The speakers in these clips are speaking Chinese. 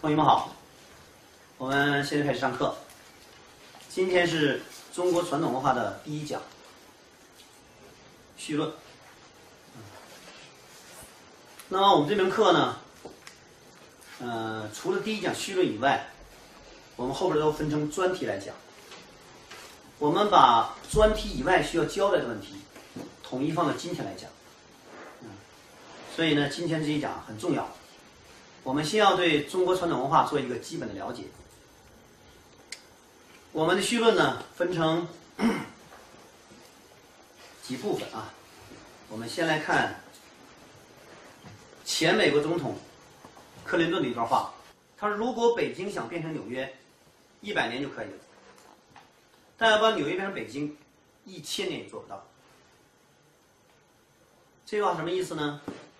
同学们好，我们现在开始上课。今天是中国传统文化的第一讲，绪论。那么我们这门课呢，除了第一讲绪论以外，我们后边都分成专题来讲。我们把专题以外需要交代的问题，统一放到今天来讲。所以呢，今天这一讲很重要。我们先要对中国传统文化做一个基本的了解。我们的绪论呢，分成几部分啊。我们先来看前美国总统克林顿的一段话，他说：“如果北京想变成纽约，100年就可以了，但要把纽约变成北京，1000年也做不到。”这句话什么意思呢？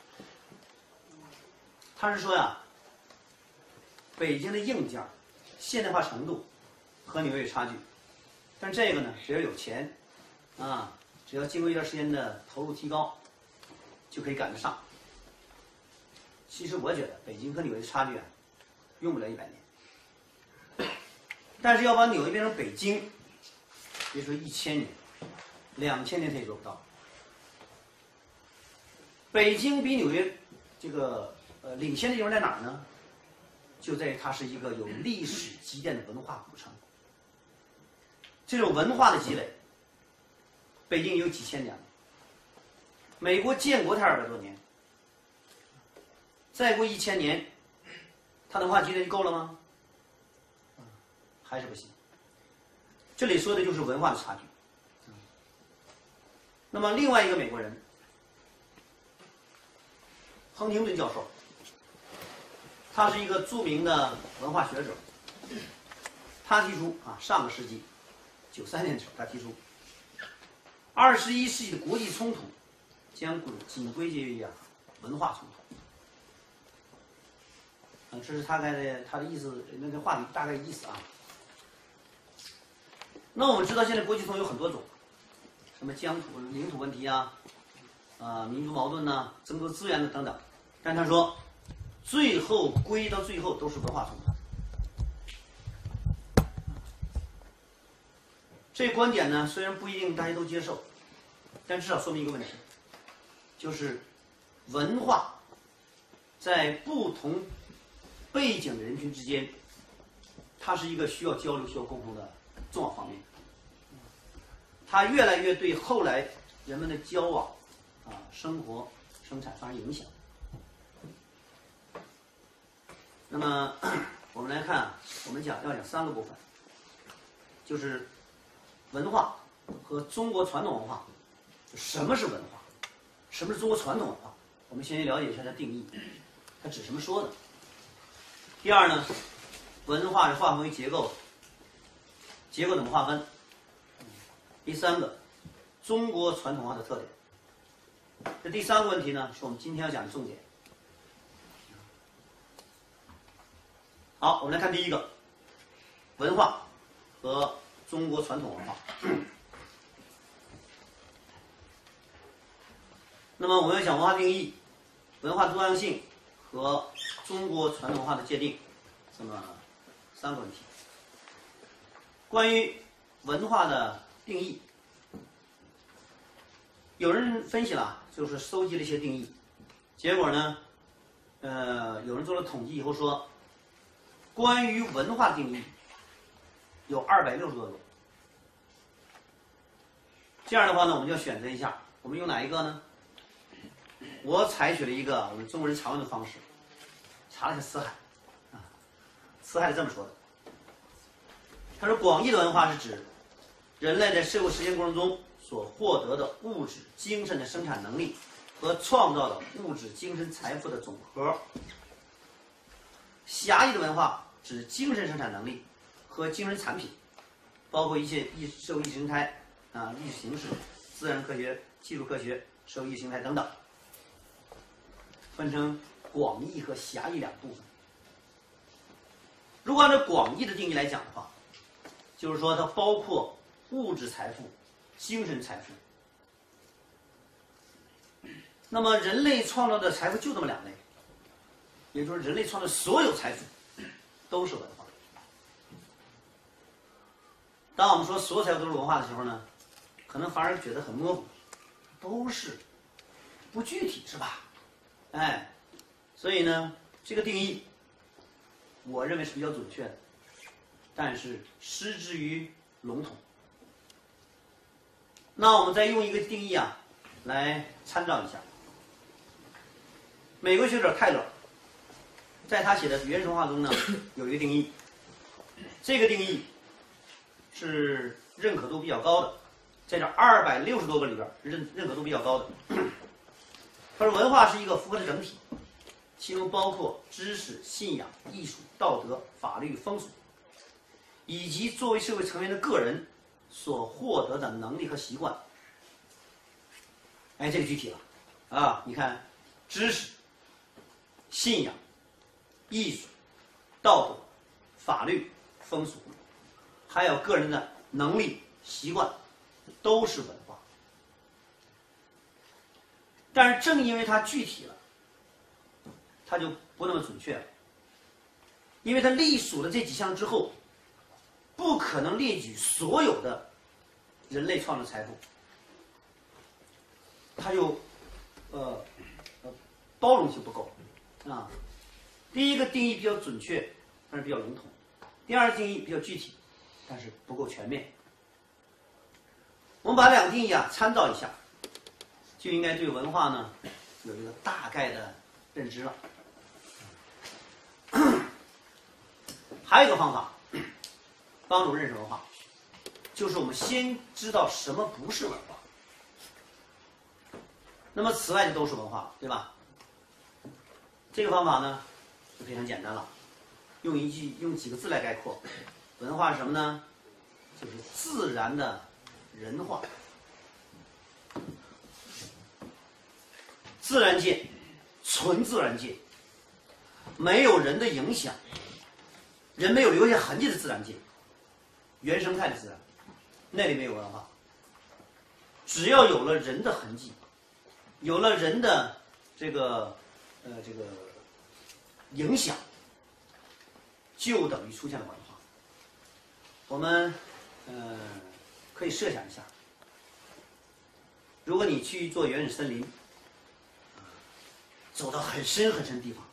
他是说呀，北京的硬件现代化程度和纽约有差距，但这个呢，只要有钱啊，只要经过一段时间的投入提高，就可以赶得上。其实我觉得北京和纽约的差距啊，用不了100年，但是要把纽约变成北京，别说1000年，2000年他也做不到。北京比纽约这个领先的地方在哪儿呢？就在于它是一个有历史积淀的文化古城。这种文化的积累，北京有几千年了。美国建国才200多年，再过1000年，它的文化积累就够了吗？还是不行。这里说的就是文化的差距。那么另外一个美国人，亨廷顿教授，他是一个著名的文化学者。他提出啊，上个世纪93年的时候，他提出，21世纪的国际冲突将仅归结于文化冲突。这是他的意思，那个话题大概意思啊。那我们知道现在国际冲突有很多种，什么疆土、领土问题啊，民族矛盾呐、争夺资源的等等。但他说，最后归到最后都是文化冲突。这观点呢，虽然不一定大家都接受，但至少说明一个问题，就是文化在不同背景的人群之间，它是一个需要交流、需要沟通的重要方面。它越来越对后来人们的交往、生活、生产发生影响。那么我们来看，我们要讲3个部分，就是文化和中国传统文化。什么是文化？什么是中国传统文化？我们先了解一下它的定义，它指什么说的。第二呢，文化是划分为结构，结构怎么划分？第3个，中国传统文化的特点。这第3个问题呢，是我们今天要讲的重点。好，我们来看第一个，文化和中国传统文化。那么我们要讲文化定义、文化多样性和中国传统文化的界定，这么3个问题。关于文化的定义，有人分析了，就是搜集了一些定义，结果呢，有人做了统计以后说，关于文化定义有260多种。这样的话呢，我们就要选择一下，我们用哪一个呢？我采取了一个我们中国人常用的方式，查了一下辞海，辞海是这么说的，他说广义的文化是指人类在社会实践过程中所获得的物质、精神的生产能力和创造的物质、精神财富的总和。狭义的文化指精神生产能力和精神产品，包括一些社会意识形态、意识形式、自然科学、技术科学、社会意识形态等等，分成广义和狭义2部分。如果按照广义的定义来讲的话，就是说它包括物质财富、精神财富。那么人类创造的财富就这么2类，也就是人类创造所有财富都是文化。当我们说所有财富都是文化的时候呢，可能反而觉得很模糊，都是不具体是吧？哎，所以呢，这个定义我认为是比较准确的，但是失之于笼统。那我们再用一个定义啊来参照一下。美国学者泰勒在他写的《原始文化》中呢有一个定义，这个定义是认可度比较高的，在这260多个里边认可度比较高的。他说文化是一个复合的整体，其中包括知识、信仰、艺术、道德、法律、风俗，以及作为社会成员的个人所获得的能力和习惯。哎，这个具体了啊！你看，知识、信仰、艺术、道德、法律、风俗，还有个人的能力、习惯，都是文化。但是正因为它具体了，它就不那么准确了，因为它隶属了这几项之后，不可能列举所有的人类创造财富，它就包容性不够啊。第一个定义比较准确，但是比较笼统；第二个定义比较具体，但是不够全面。我们把两个定义啊参照一下，就应该对文化呢有一个大概的认知了。还有一个方法帮助认识文化，就是我们先知道什么不是文化，那么此外就都是文化，对吧？这个方法呢就非常简单了，用几个字来概括，文化是什么呢？就是自然的人化。自然界，纯自然界，没有人的影响，人没有留下痕迹的自然界，原生态的自然，那里没有文化。只要有了人的痕迹，有了人的这个影响，就等于出现了文化。我们可以设想一下，如果你去做原始森林，走到很深很深的地方，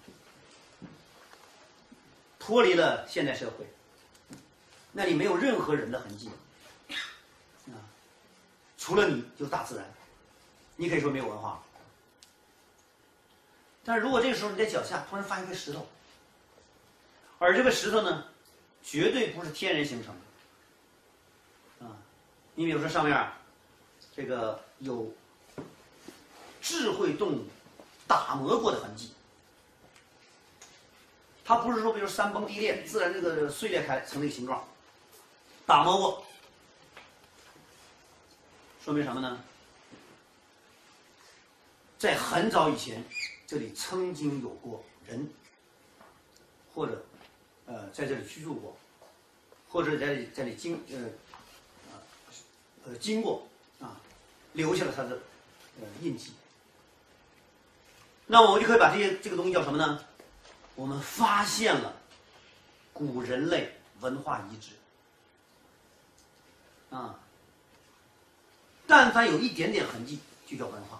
脱离了现代社会，那里没有任何人的痕迹啊，除了你就是大自然，你可以说没有文化。但是如果这个时候你在脚下突然发现一块石头，而这个石头呢，绝对不是天然形成的啊，你比如说上面这个有智慧动物打磨过的痕迹，它不是说比如山崩地裂自然这个碎裂开成那个形状，打磨过，说明什么呢？在很早以前，这里曾经有过人，或者在这里居住过，或者在这里经过啊，留下了它的印记。那我们就可以把这个东西叫什么呢？我们发现了古人类文化遗址啊，但凡有一点点痕迹，就叫文化。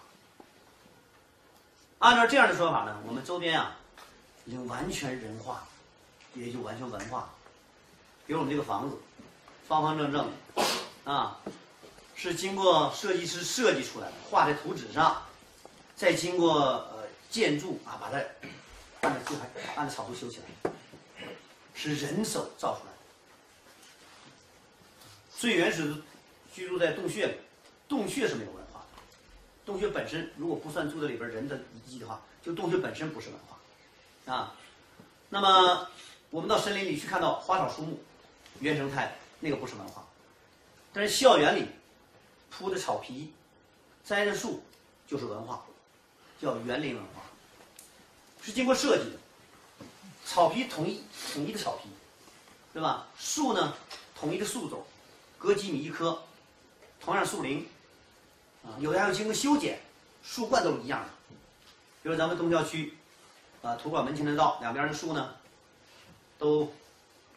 按照这样的说法呢，我们周边已经完全人化，也就完全文化。比如我们这个房子，方方正正啊，是经过设计师设计出来的，画在图纸上，再经过建筑把它按照草图修起来，是人手造出来的。最原始的居住在洞穴里，洞穴是没有文化的。洞穴本身如果不算住在里边人的遗迹的话，就洞穴本身不是文化啊。那么我们到森林里去看到花草树木，原生态那个不是文化。但是校园里铺的草皮、栽的树就是文化，叫园林文化，是经过设计的。草皮统一的草皮，对吧？树呢，统一的树种，隔几米一棵，同样树龄有的还要经过修剪，树冠都是一样的。比如咱们东郊区土馆门前的道两边的树呢，都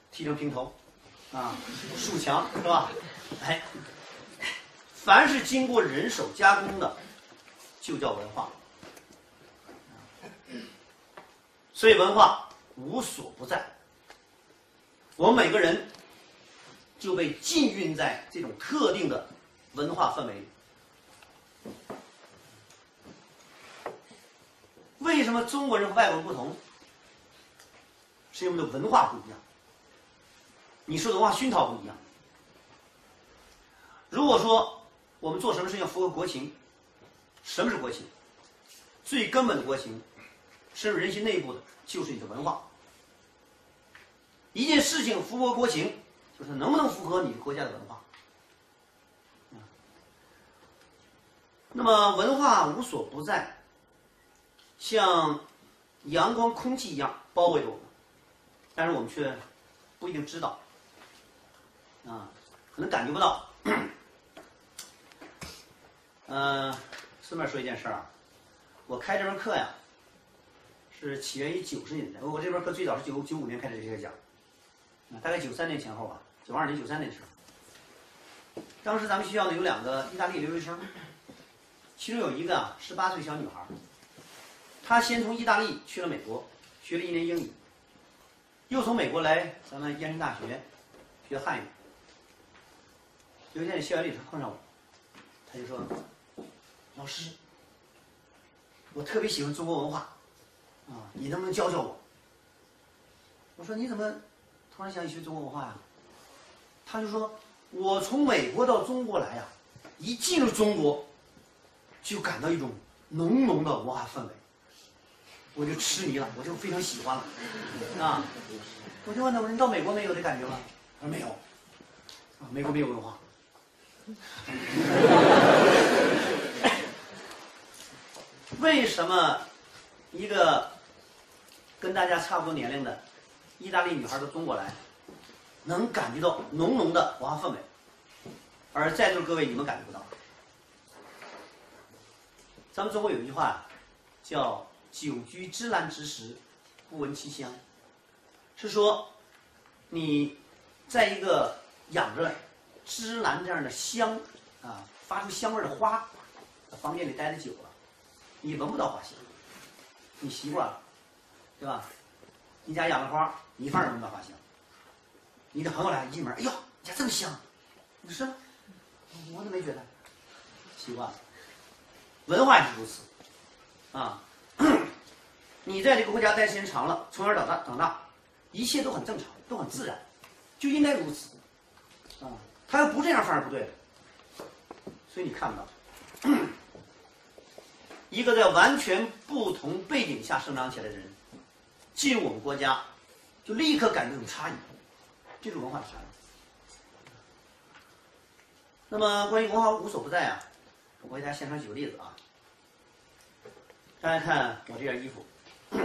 剃成平头，啊，竖墙是吧？哎，凡是经过人手加工的，就叫文化。所以文化无所不在，我们每个人就被浸蕴在这种特定的文化氛围里。为什么中国人和外国人不同？是因为我们的文化不一样，你受的文化熏陶不一样。如果说我们做什么事情要符合国情，什么是国情？最根本的国情，深入人心内部的就是你的文化。一件事情符合国情，就是能不能符合你国家的文化。那么文化无所不在，像阳光、空气一样包围着我们，但是我们却不一定知道，可能感觉不到。顺便说一件事啊，我开这门课呀，是起源于90年代。我这门课最早是95年开始这个讲，大概93年前后吧，92年、93年的时候。当时咱们学校呢有2个意大利留学生，其中有一个18岁小女孩，她先从意大利去了美国，学了1年英语，又从美国来咱们燕城大学学汉语。有一天在校园里碰上我，他就说：“老师，我特别喜欢中国文化，你能不能教教我？”我说：“你怎么突然想学中国文化呀？”他就说：“我从美国到中国来呀，一进入中国，就感到一种浓浓的文化氛围，我就痴迷了，我就非常喜欢了，我就问他：“我说你到美国没有这感觉吗？”他说：“没有，美国没有文化。”为什么一个跟大家差不多年龄的意大利女孩到中国来，能感觉到浓浓的文化氛围，而在座的各位你们感觉不到？咱们中国有一句话叫“久居芝兰之时，不闻其香”，是说你在一个养着芝兰这样的香发出香味的花房间里待得久了，你闻不到花香，你习惯了，对吧？你家养了花，你反而闻不到花香。你的朋友来一进门，哎呦，你家这么香，你说我怎么没觉得？习惯了。文化也是如此你在这个国家待时间长了，从小长大，一切都很正常，都很自然，就应该如此他要不这样反而不对了。所以你看不到一个在完全不同背景下生长起来的人进入我们国家，就立刻感觉这种差异，这种文化的差异。那么关于文化无所不在我给大家现场举个例子大家看我这件衣服，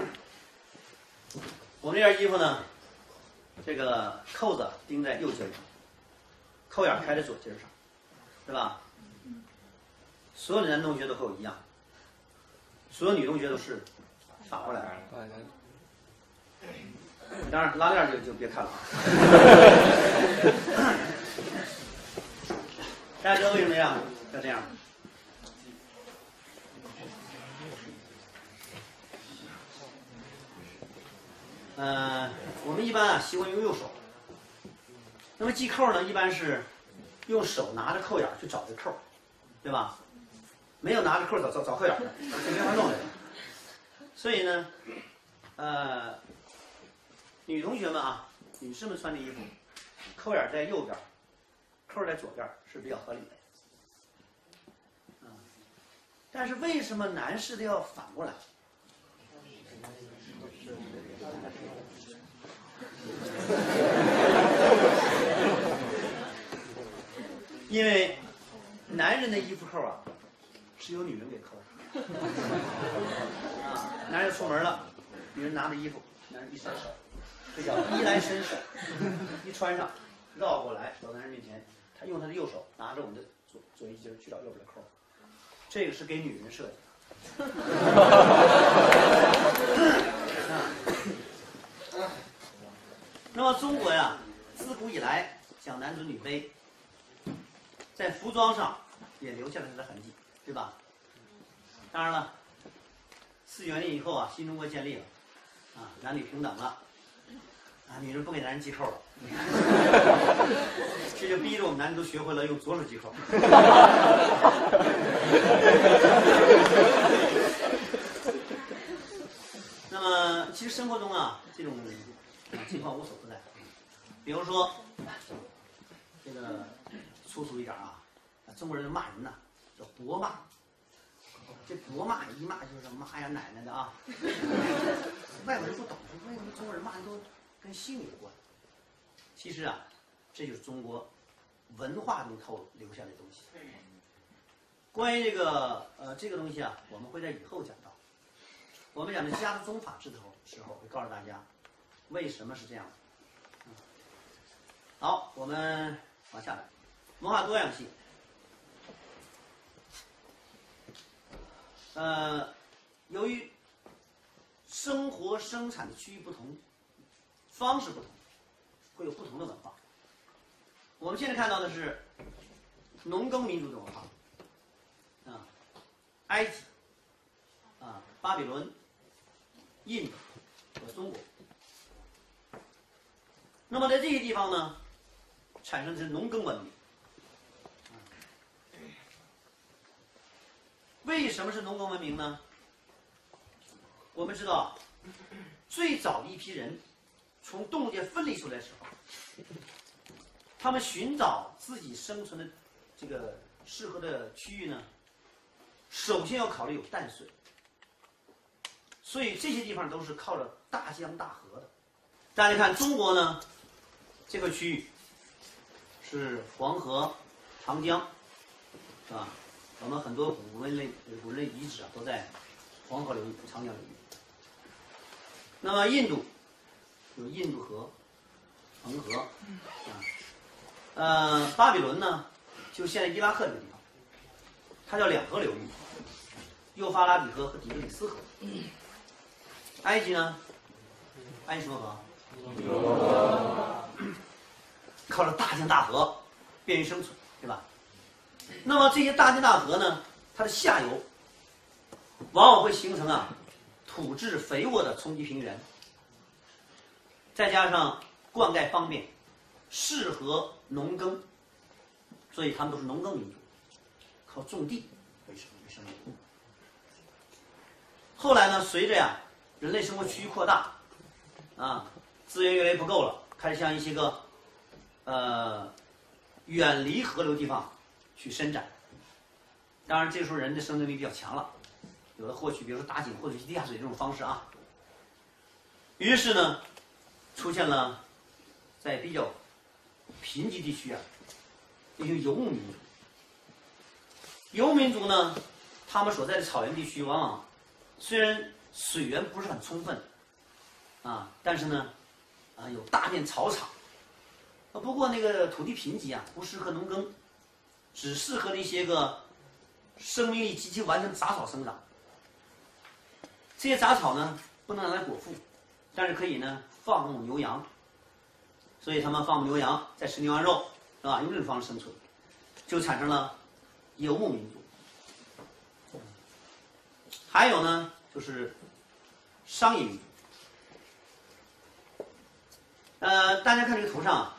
我们这件衣服呢，这个扣子钉在右襟上，扣眼开在左襟上，对吧？所有的男同学都和我一样，所有女同学都是反过来的。当然拉链就别看了大家知道为什么要这样？我们一般习惯用右手。那么系扣呢，一般是用手拿着扣眼去找这扣，对吧？没有拿着扣找扣眼的，就没法弄的。所以呢，女同学们女士们穿的衣服，扣眼在右边，扣在左边是比较合理的。但是为什么男士的要反过来？因为男人的衣服扣是由女人给扣的男人出门了，女人拿着衣服，男人一伸手，这叫衣来伸手，一穿上绕过来到男人面前，他用他的右手拿着我们的左一襟去找右边的扣，这个是给女人设计的那么中国呀，自古以来讲男尊女卑，在服装上也留下了它的痕迹，对吧？当然了，49年以后啊，新中国建立了，啊，男女平等了，啊，女人不给男人系扣了，这就逼着我们男人都学会了用左手系扣。那么，其实生活中啊，这种情况无所不在。比如说，这个粗俗一点啊，中国人骂人呢，叫婆骂。这婆骂一骂就是妈呀奶奶的啊。外国人不懂，为什么中国人骂人都跟性有关？其实啊，这就是中国文化中留下的东西。关于这个东西啊，我们会在以后讲到。我们讲的家的宗法制的时候，会告诉大家为什么是这样的。好，我们往下来，文化多样性。由于生活生产的区域不同，方式不同，会有不同的文化。我们现在看到的是农耕民族的文化，啊，埃及，啊，巴比伦、印度和中国。那么在这些地方呢，产生的是农耕文明。为什么是农耕文明呢？我们知道，最早的一批人从动物界分离出来的时候，他们寻找自己生存的这个适合的区域呢，首先要考虑有淡水，所以这些地方都是靠着大江大河的。大家看中国呢，这个区域是黄河、长江，是吧？我们很多古人类遗址啊，都在黄河流域、长江流域。那么印度有印度河、恒河，巴比伦呢，就现在伊拉克这个地方，它叫两河流域，幼发拉底河和底格里斯河。埃及呢，埃及什么河？靠着大江大河，便于生存，对吧？那么这些大江大河呢，它的下游往往会形成土质肥沃的冲积平原，再加上灌溉方便，适合农耕，所以他们都是农耕民族，靠种地为生的。后来呢，随着人类生活区域扩大，资源越来越不够了，开始向一些个远离河流地方去伸展。当然，这时候人的生存力比较强了，有了获取，比如说打井获取地下水这种方式啊。于是呢，出现了在比较贫瘠地区一群游牧民族。游牧民族呢，他们所在的草原地区往往虽然水源不是很充分但是呢有大片草场。不过那个土地贫瘠不适合农耕，只适合那些个生命力极其完全的杂草生长。这些杂草呢，不能拿来果腹，但是可以呢放牧牛羊，所以他们放牧牛羊，再吃牛羊肉，是吧？用这种方式生存，就产生了游牧民族。还有呢，就是商业民族。大家看这个图上，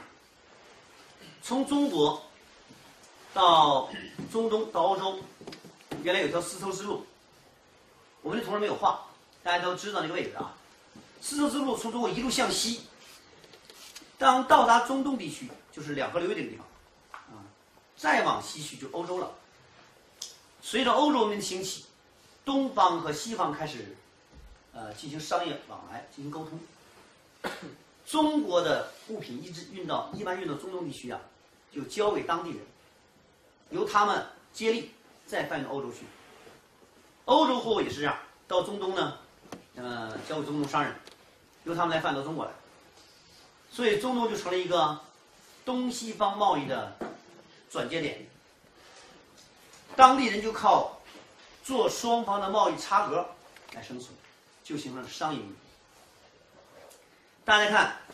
从中国到中东到欧洲，原来有条丝绸之路，我们这图上没有画，大家都知道那个位置丝绸之路从中国一路向西，当到达中东地区，就是两河流域这个地方，再往西去就欧洲了。随着欧洲文明的兴起，东方和西方开始进行商业往来，进行沟通。中国的物品一般运到中东地区就交给当地人，由他们接力再贩到欧洲去。欧洲货物也是这样，到中东呢，交给中东商人，由他们来贩到中国来。所以中东就成了一个东西方贸易的转接点。当地人就靠做双方的贸易差额来生存，就形成了商业民族。大家看，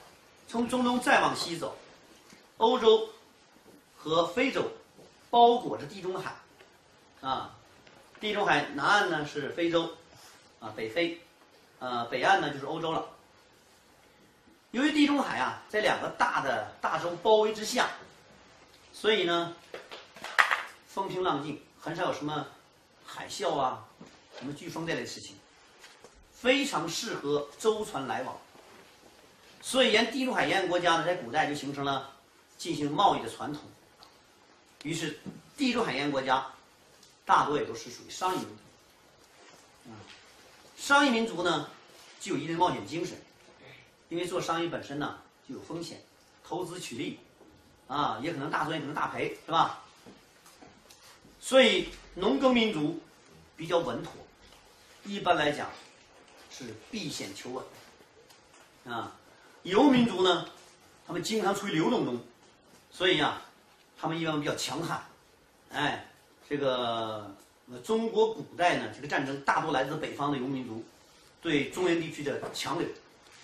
从中东再往西走，欧洲和非洲包裹着地中海，地中海南岸呢是非洲，北非，北岸呢就是欧洲了。由于地中海在两个大洲包围之下，所以呢风平浪静，很少有什么海啸什么飓风这类事情，非常适合舟船来往。所以地中海沿岸国家呢，在古代就形成了进行贸易的传统。于是，地中海沿岸国家大多也都是属于商业民族。商业民族呢，具有一定的冒险精神，因为做生意本身呢就有风险，投资取利，也可能大赚，也可能大赔，是吧？所以，农耕民族比较稳妥，一般来讲是避险求稳。游牧民族呢，他们经常处于流动中，所以他们一般比较强悍。这个中国古代呢，这个战争大多来自北方的游牧民族对中原地区的强掠，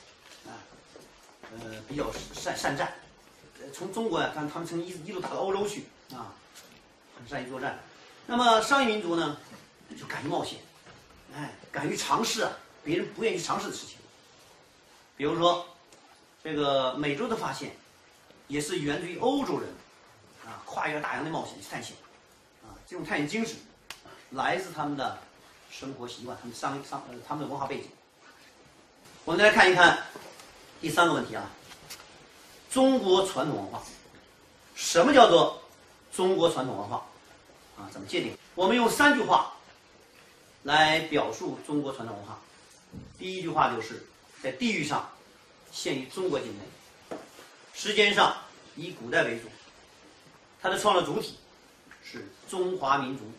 比较善战。从中国他们曾一路打到欧洲去，很善于作战。那么商业民族呢，就敢于冒险，敢于尝试别人不愿意去尝试的事情。比如说，这个美洲的发现，也是源自于欧洲人，跨越大洋的冒险去探险，这种探险精神来自他们的生活习惯，他们的文化背景。我们再来看一看第三个问题中国传统文化。什么叫做中国传统文化？怎么界定？我们用3句话来表述中国传统文化。第一句话就是在地域上限于中国境内，时间上以古代为主，它的创造主体是中华民族。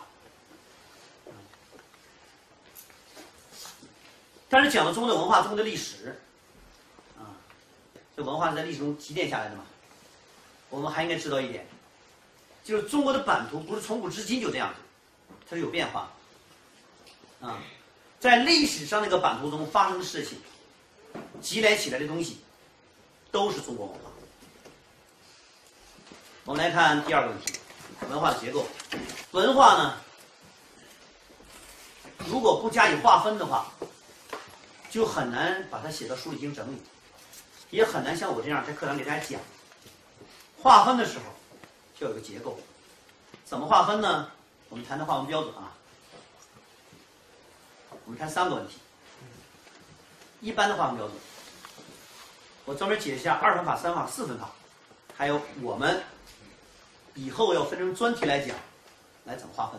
但是讲了中国的文化，中国的历史，这文化是在历史中积淀下来的嘛。我们还应该知道一点，就是中国的版图不是从古至今就这样子，它是有变化。在历史上那个版图中发生的事情，积累起来的东西，都是中国文化。我们来看第二个问题，文化的结构。文化呢，如果不加以划分的话，就很难把它写到书里进行整理，也很难像我这样在课堂给大家讲。划分的时候就有一个结构，怎么划分呢？我们谈谈划分标准我们谈3个问题。一般的划分标准，我专门解一下2分法、3分法、4分法，还有我们以后要分成专题来讲，来怎么划分。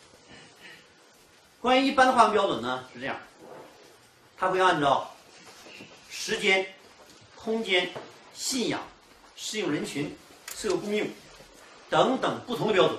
关于一般的划分标准呢，是这样，它会按照时间、空间、信仰、适用人群、社会供应等等不同的标准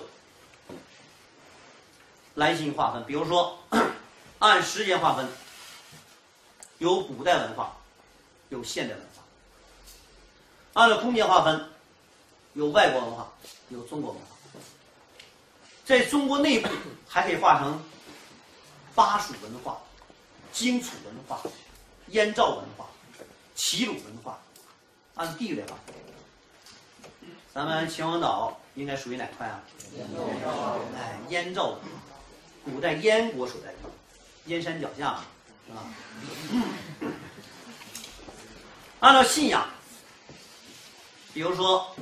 来进行划分。比如说，按时间划分，有古代文化，有现代文化；按照空间划分，有外国文化，有中国文化。在中国内部还可以划成巴蜀文化、荆楚文化、燕赵文化、齐鲁文化，按地域来划分。咱们秦皇岛应该属于哪块燕赵文化，古代燕国所在地，燕山脚下按照信仰，比如说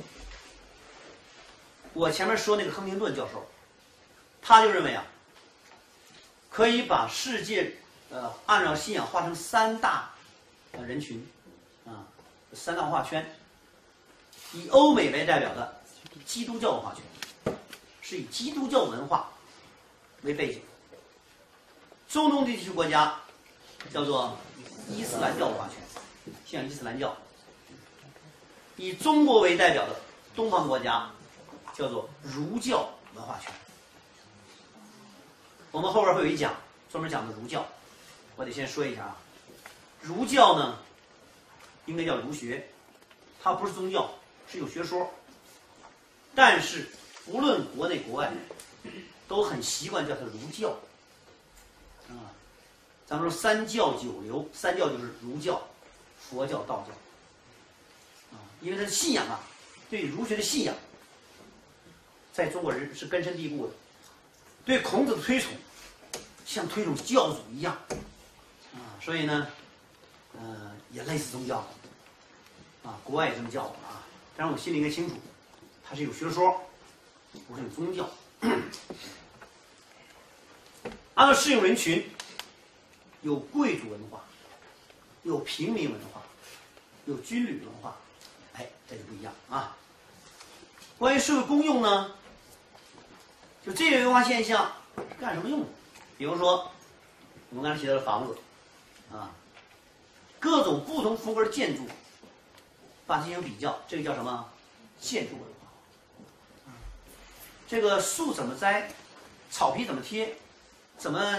我前面说那个亨廷顿教授，他就认为可以把世界按照信仰划成3大人群3大文化圈。以欧美为代表的基督教文化圈，是以基督教文化为背景；中东地区国家叫做伊斯兰教文化圈，像伊斯兰教；以中国为代表的东方国家叫做儒教文化圈。我们后边会有一讲专门讲的儒教，我得先说一下儒教呢应该叫儒学，它不是宗教，是有学说，但是无论国内国外，都很习惯叫它儒教。咱们说3教9流，3教就是儒教、佛教、道教。 因为他的信仰啊，对儒学的信仰，在中国人是根深蒂固的，对孔子的推崇，像推崇教主一样，所以呢，也类似宗教，国外也这么叫啊，但是我心里应该清楚，它是有学说，不是有宗教。按照适用人群，有贵族文化，有平民文化，有军旅文化，这就不一样啊。关于社会公用呢，就这类文化现象是干什么用的？比如说，我们刚才提到的房子，各种不同风格的建筑，把它进行比较，这个叫什么？建筑文化。这个树怎么栽，草皮怎么贴，怎么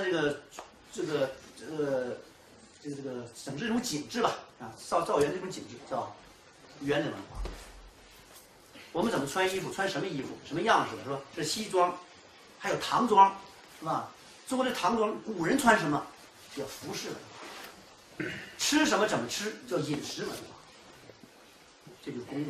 整治这种景致吧，造园这种景致叫园林文化。我们怎么穿衣服，穿什么衣服，什么样式的？说这西装，还有唐装，是吧？中国的唐装，古人穿什么叫服饰文化，吃什么怎么吃叫饮食文化，这就是公用。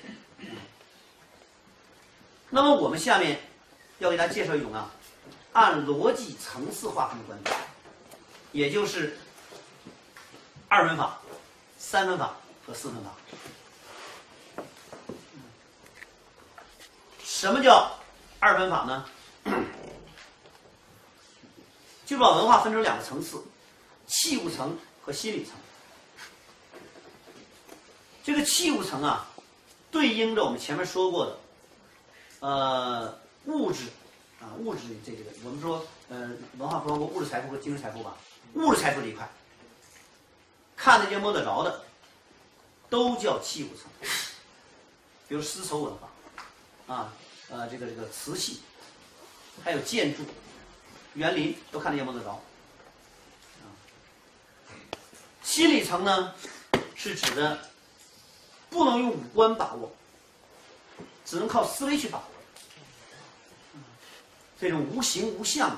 那么我们下面要给大家介绍一种按逻辑层次划分的观点，也就是二分法、三分法和四分法。什么叫二分法呢？就把文化分成两个层次，器物层和心理层。这个器物层对应着我们前面说过的物质物质这个我们说文化包括物质财富和精神财富吧。物质财富这一块，看得见摸得着的，都叫器物层。比如丝绸文化这个瓷器，还有建筑、园林都看得见摸得着。心理层呢，是指的不能用五官把握，只能靠思维去把握。这种无形无相的，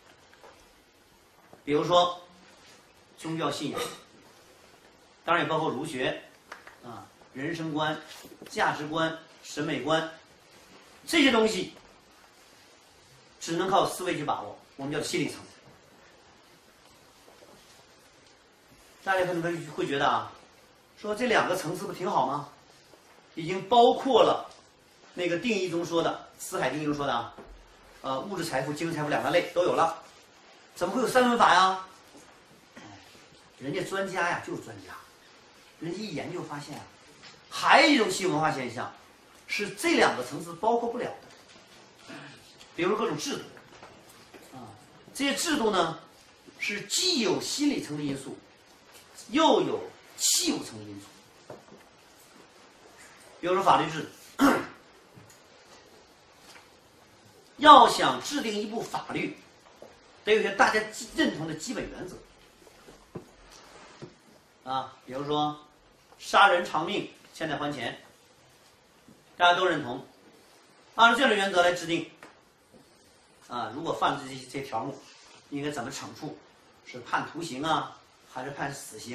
比如说宗教信仰，当然也包括儒学人生观、价值观、审美观，这些东西只能靠思维去把握，我们叫心理层。大家可能会觉得说这两个层次不挺好吗？已经包括了那个定义中说的，四海定义中说的物质财富、精神财富两大类都有了，怎么会有三分法呀？人家专家就是专家，人家一研究发现还有一种新文化现象，是这两个层次包括不了的。比如各种制度这些制度呢，是既有心理层的因素，又有器物层的因素。比如说法律制度，要想制定一部法律，得有些大家认同的基本原则比如说杀人偿命，欠债还钱，大家都认同。按照这样的原则来制定如果犯这些条目，应该怎么惩处？是判徒刑还是判死刑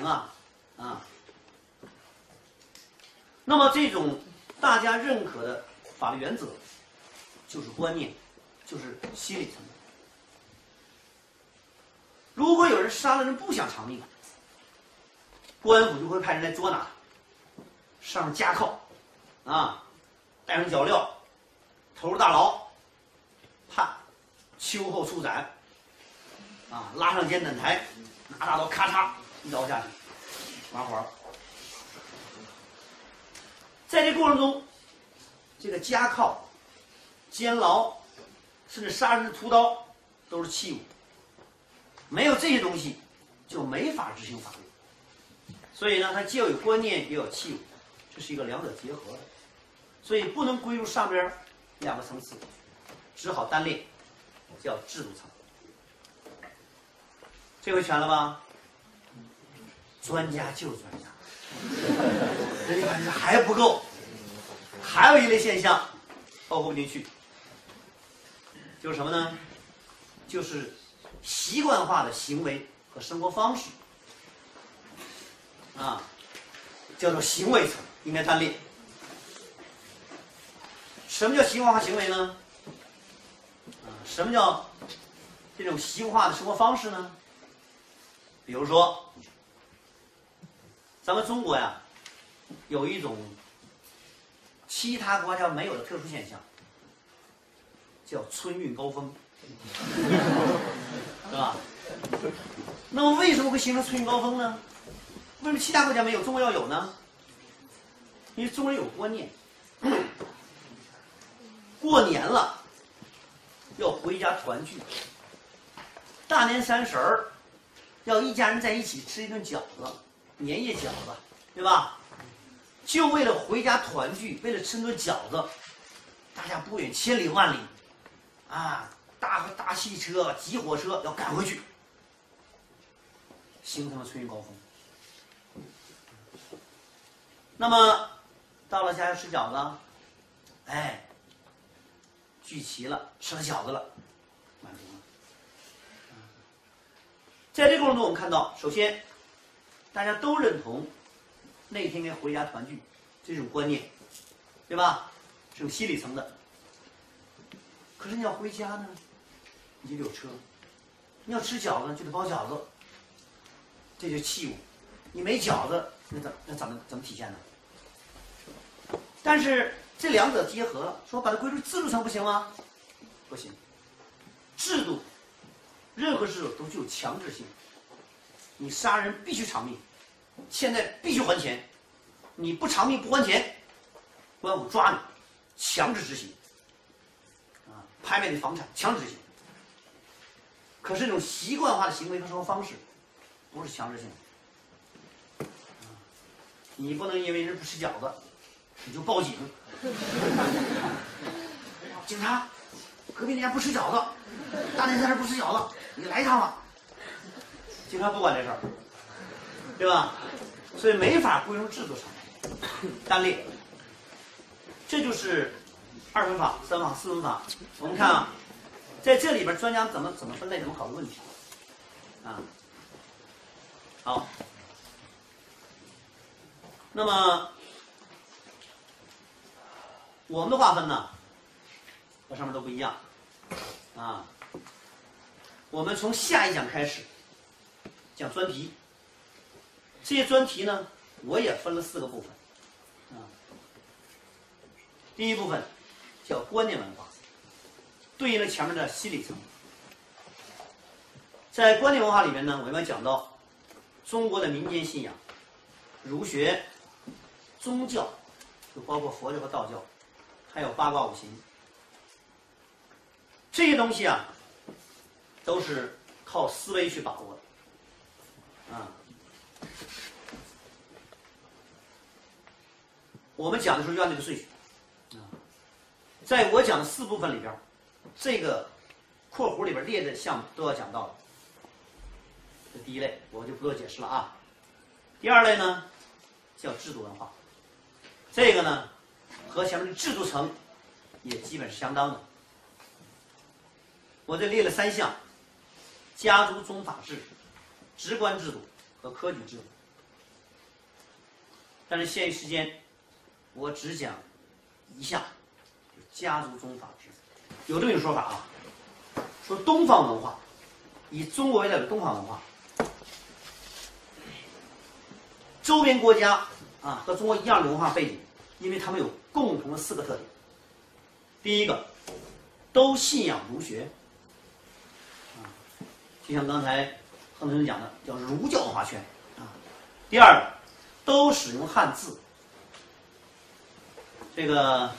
那么这种大家认可的法律原则，就是观念，就是心理层面。如果有人杀了人不想偿命，公安府就会派人来捉拿他，上加铐戴上脚镣，投入大牢，判秋后处斩拉上监斩台，拿大刀咔嚓一刀下去，完活了。在这过程中，这个加铐、监牢，甚至杀人的屠刀，都是器物。没有这些东西，就没法执行法律。所以呢，它既有观念，也有器物，这是一个两者结合的。所以不能归入上边两个层次，只好单列，叫制度层。这回全了吧？专家就是专家。人家发现还不够，还有一类现象包括不进去，就是什么呢？就是习惯化的行为和生活方式叫做行为层，应该单列。 什么叫习惯化行为呢？什么叫这种习惯化的生活方式呢？比如说，咱们中国呀，有一种其他国家没有的特殊现象，叫春运高峰，是吧？那么为什么会形成春运高峰呢？为什么其他国家没有，中国要有呢？因为中国人有观念，过年了要回家团聚，大年30儿要一家人在一起吃一顿饺子，年夜饺子，对吧？就为了回家团聚，为了吃顿饺子，大家不远千里万里，啊，大汽车、挤火车要赶回去，形成了春运高峰。那么到了家要吃饺子，哎，聚齐了，吃了饺子了，满足了。在这个过程中，我们看到，首先大家都认同那天该回家团聚这种观念，对吧？这种心理层的。可是你要回家呢，你就得有车；你要吃饺子就得包饺子，这就是器物。你没饺子，那怎么体现呢？但是这两者结合了，说把它归入制度层不行吗？不行。制度，任何制度都具有强制性。你杀人必须偿命，现在必须还钱，你不偿命不还钱，公安部抓你，强制执行。啊，拍卖你房产，强制执行。可是这种习惯化的行为和生活方式，不是强制性的。你不能因为人不吃饺子，你就报警。警察，隔壁那家不吃饺子，大年30不吃饺子，你来一趟吧。警察不管这事儿，对吧？所以没法归入制度上，单列。这就是2分法、3分法、4分法。我们看啊，在这里边专家怎么分类，怎么考虑问题啊？好，那么我们的划分呢，和上面都不一样啊。我们从下一讲开始讲专题，这些专题呢，我也分了4个部分啊。第一部分叫观念文化，对应了前面的心理层。在观念文化里面呢，我们讲到中国的民间信仰、儒学、宗教，就包括佛教和道教，还有八卦五行，这些东西啊，都是靠思维去把握的啊。我们讲的时候就按这个顺序啊，在我讲的4部分里边，这个括弧里边列的项目都要讲到的。这第一类，我就不做解释了啊。第二类呢，叫制度文化，这个呢和前面的制度层也基本是相当的。我这列了3项：家族宗法制、职官制度和科举制度。但是限于时间，我只讲一项，就是家族宗法制。有这么一种说法啊，说东方文化，以中国为代表的东方文化，周边国家啊和中国一样的文化背景，因为他们有共同的4个特点。第一个，都信仰儒学，啊，就像刚才亨同学讲的，叫儒教文化圈啊。第二个，都使用汉字，这个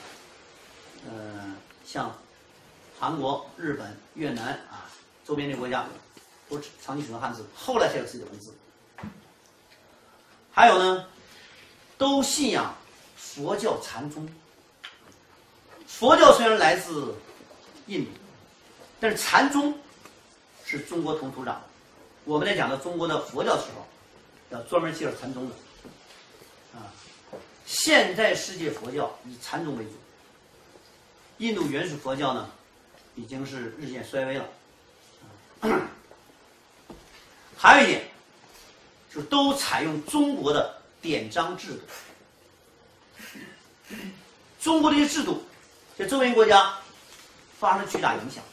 像韩国、日本、越南啊，周边这国家都长期使用汉字，后来才有自己的文字。还有呢，都信仰佛教禅宗。佛教虽然来自印度，但是禅宗是中国同土长的。我们在讲到中国的佛教的时候，要专门介绍禅宗的。啊，现在世界佛教以禅宗为主，印度原始佛教呢，已经是日渐衰微了。还有一点，就是都采用中国的典章制度。中国这些制度对周边国家发生了巨大影响，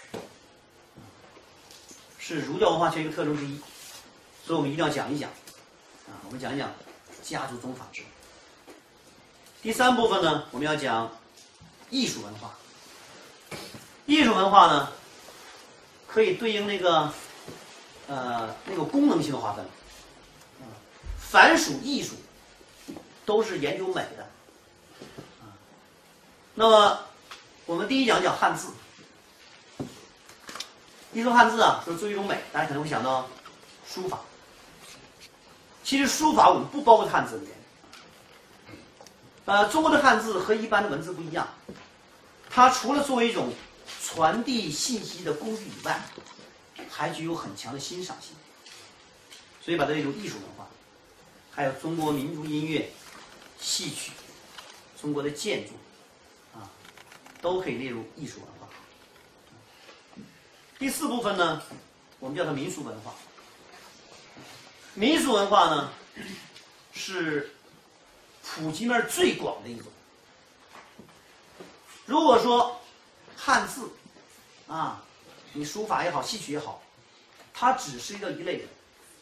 是儒教文化圈一个特征之一。所以我们一定要讲一讲，我们讲一讲家族宗法制。第3部分呢，我们要讲艺术文化。艺术文化呢，可以对应那个功能性的划分。凡属艺术，都是研究美的。那么，我们第一讲汉字。一说汉字啊，说追一种美，大家可能会想到书法。其实书法我们不包括汉字里面。中国的汉字和一般的文字不一样，它除了作为一种传递信息的工具以外，还具有很强的欣赏性，所以把它列入艺术文化。还有中国民族音乐、戏曲、中国的建筑，都可以列入艺术文化。第4部分呢，我们叫它民俗文化。民俗文化呢，是普及面最广的一种。如果说汉字你书法也好，戏曲也好，它只是一类人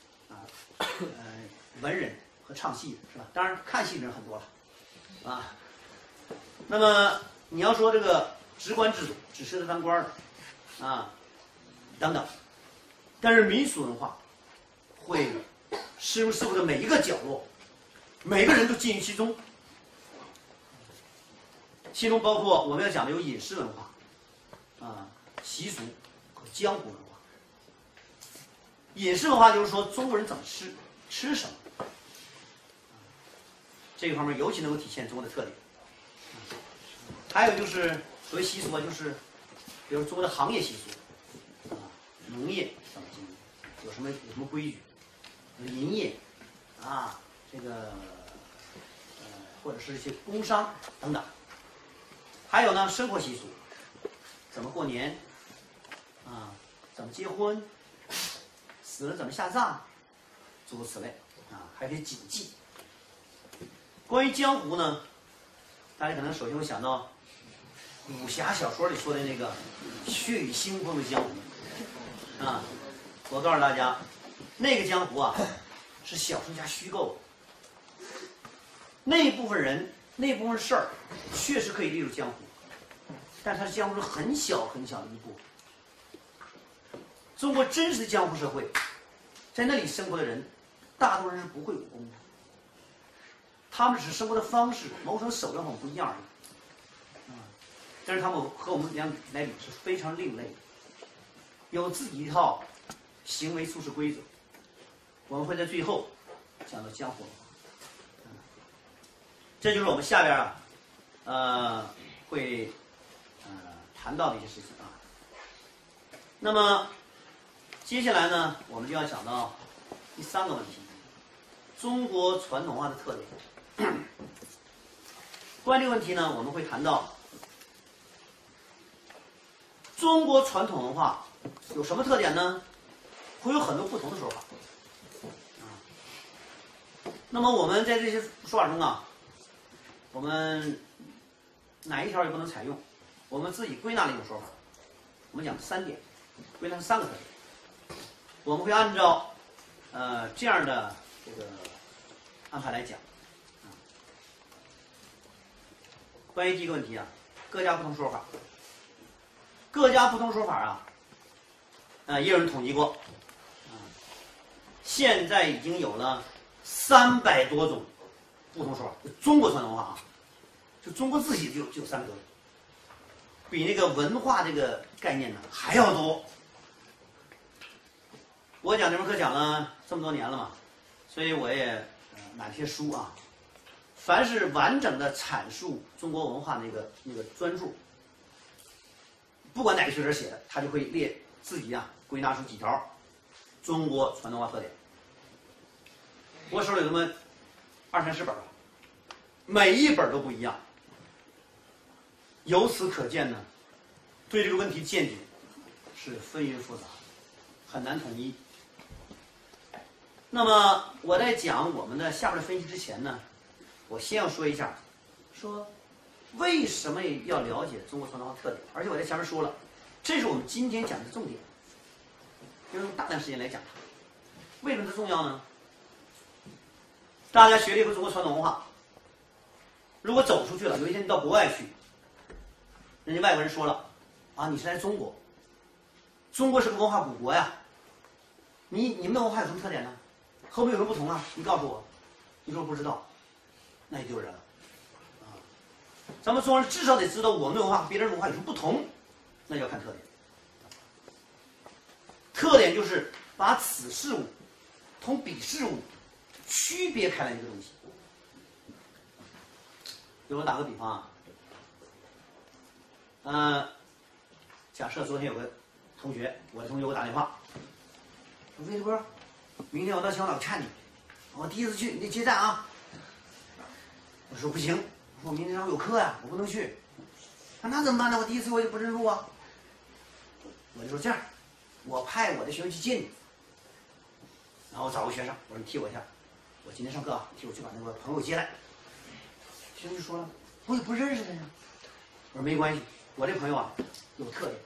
文人和唱戏的是吧？当然看戏的人很多了那么你要说这个职官制度，只适合当官的等等，但是民俗文化会深入社会的每一个角落，每个人都浸于其中，其中包括我们要讲的有饮食文化习俗和江湖文化。饮食文化就是说中国人怎么吃什么，这个方面尤其能够体现中国的特点。还有就是所谓习俗就是比如中国的行业习俗农业怎么经营，有什么规矩，林业这个或者是一些工商等等。还有呢，生活习俗，怎么过年怎么结婚，死了怎么下葬，诸如此类还有一些谨记。关于江湖呢，大家可能首先会想到武侠小说里说的那个血雨腥风的江湖我告诉大家，那个江湖是小说家虚构的。那部分人那部分事儿确实可以列入江湖，但它是江湖是很小很小的一部分。中国真实的江湖社会，在那里生活的人，大多数人是不会武功的，他们只是生活的方式某种手段和我们不一样而已但是他们和我们来比是非常另类的，有自己一套行为处事规则。我们会在最后讲到江湖文化这就是我们下边会谈到的一些事情那么接下来呢，我们就要讲到第3个问题：中国传统文化的特点。关于这个问题呢，我们会谈到中国传统文化有什么特点呢？会有很多不同的说法那么我们在这些说法中我们哪一条也不能采用，我们自己归纳了一种说法。我们讲3点，归纳是3个特点。我们会按照这样的这个安排来讲关于第一个问题各家不同说法。各家不同说法也有人统计过现在已经有了300多种不同说法。中国传统文化就中国自己就有300多种，比那个文化这个概念呢还要多。我讲这门课讲了这么多年了嘛，所以我也买了些书凡是完整的阐述中国文化那个专著，不管哪个学者写的，他就会列自己归纳出几条中国传统文化特点。我手里有这么20-30本每一本都不一样。由此可见呢，对这个问题见解是纷纭复杂，很难统一。那么我在讲我们的下边的分析之前呢，我先要说一下，说为什么要了解中国传统文化特点？而且我在前面说了，这是我们今天讲的重点，要用大量时间来讲它。为什么它重要呢？大家学了一回中国传统文化，如果走出去了，有一天你到国外去，人家外国人说了，啊，你是来中国，中国是个文化古国呀，你们的文化有什么特点呢？和我们有什么不同啊？你告诉我，你说不知道，那就丢人了。咱们中国人至少得知道我们的文化和别人的文化有什么不同，那就要看特点。特点就是把此事物同彼事物区别开来一个东西。比如我打个比方啊，假设昨天有个同学，我的同学给我打电话，说魏德波，明天我到小岛看你，我第一次去，你得接站啊。我说不行。我明天上午有课呀，我不能去。那怎么办呢？我第一次我就不认路啊。我就说这样，我派我的学生去接你，然后我找个学生，我说你替我一下，我今天上课啊，替我去把那个朋友接来。学生就说了，我也不认识他呀。我说没关系，我这朋友啊有特点，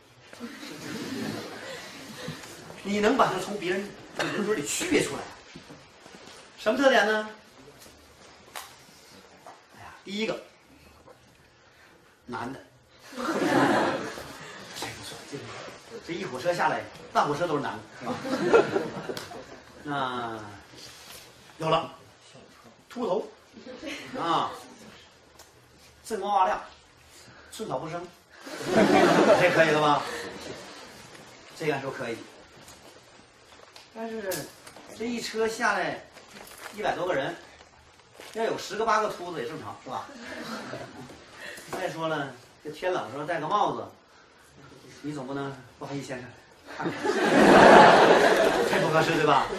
你能把他从别人人堆里区别出来。什么特点呢？第一个，男的，这不错，这一火车下来，大火车都是男的，是吧？那有了，秃头，啊，锃光瓦亮，寸草不生，这可以了吧？这样说可以，但是这一车下来100多个人。要有10个8个秃子也正常，是吧？再说了，这天冷时候戴个帽子，你总不能不好意思先生，这不合适对吧？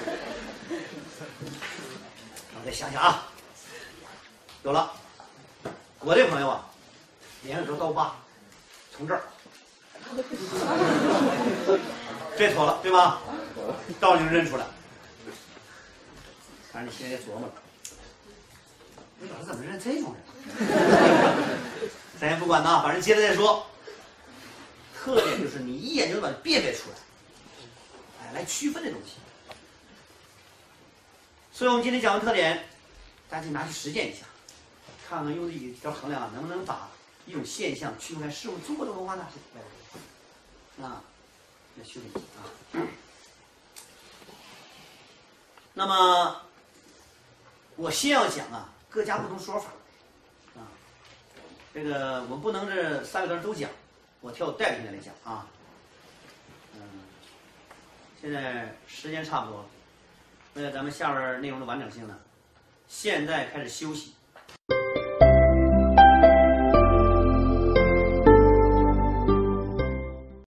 我再想想啊，有了，我这朋友啊，脸上有刀疤，从这儿，这妥了对吧？道理就认出来，反正你心里也琢磨了。你老师怎么认这种人？咱也不管呐，反正接着再说。特点就是你一眼就能把它辨别出来，哎，来区分这东西。所以我们今天讲完特点，大家拿去实践一下，看看用这几条衡量能不能把一种现象区分开是我们中国的文化呢？那区分啊。那么我先要讲啊。各家不同说法，啊，这个我不能这3个段都讲，我挑代表性的来讲啊。现在时间差不多了，为了咱们下边内容的完整性呢，现在开始休息，